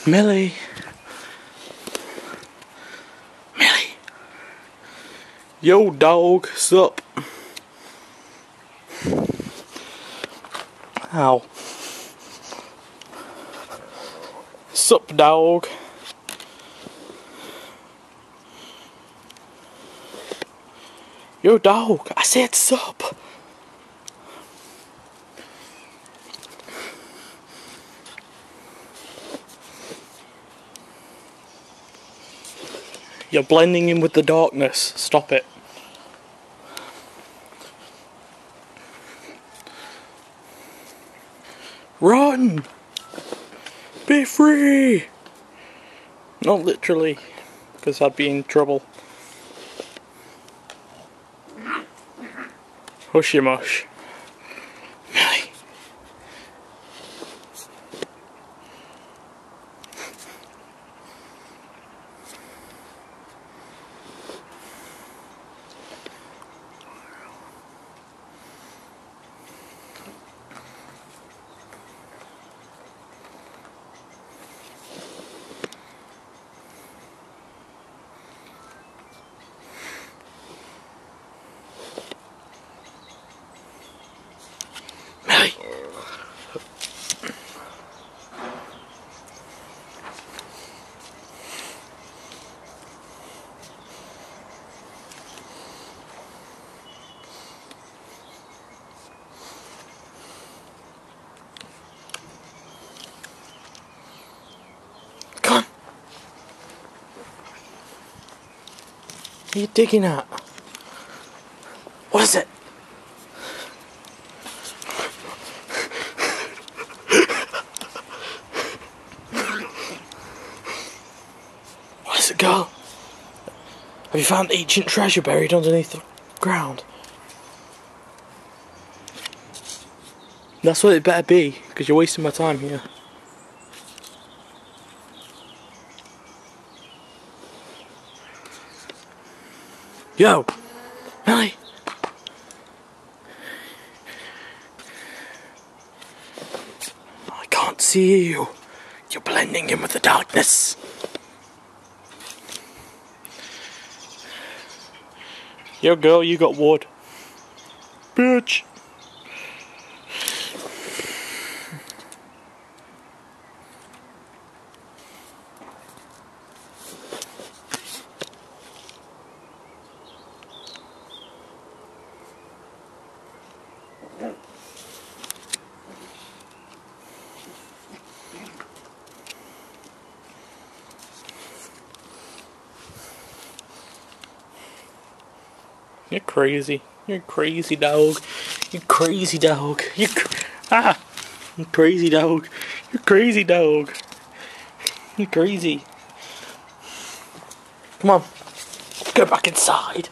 Millie. Millie. Yo, dog. Sup? Ow. Sup, dog? Yo, dog. I said sup. You're blending in with the darkness. Stop it. Run! Be free! Not literally, because I'd be in trouble. Hush your mush. Millie. Millie. Come on. What are you digging at? What is it? What is it, girl? Have you found ancient treasure buried underneath the ground? That's what it better be, because you're wasting my time here. Yo! Millie! I can't see you. You're blending in with the darkness. Yo, girl, you got wood. Bitch! You're crazy. You're crazy, dog. You crazy dog. You crazy dog. You crazy dog. You crazy. Come on. Go back inside.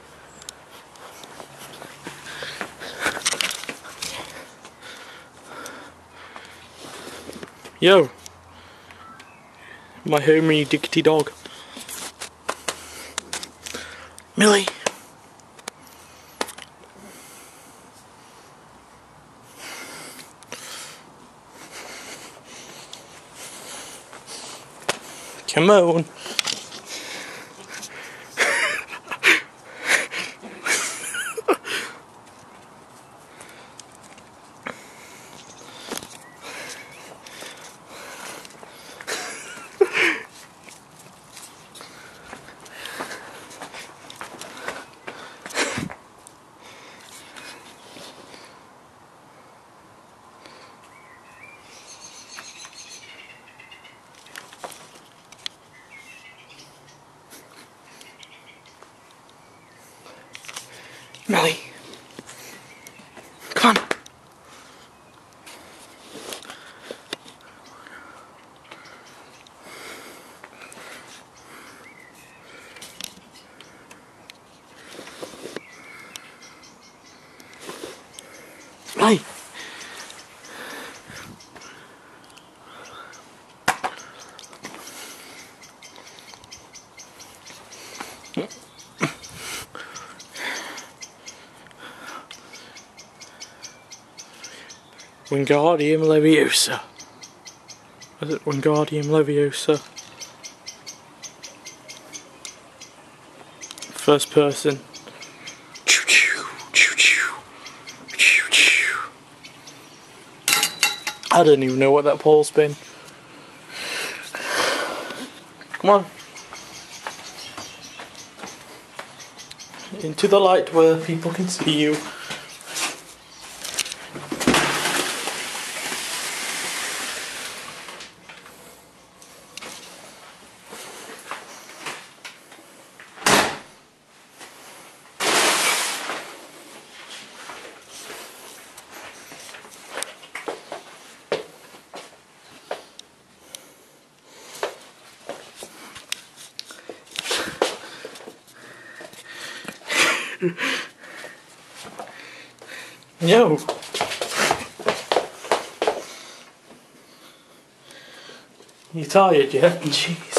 Yo. My homie dickety dog. Millie. Come on. Millie. Come on. Millie. Wingardium Leviosa. Was it Wingardium Leviosa? First person. I don't even know what that pole's been. Come on. Into the light where people can see you. No. You tired yet? Jeez.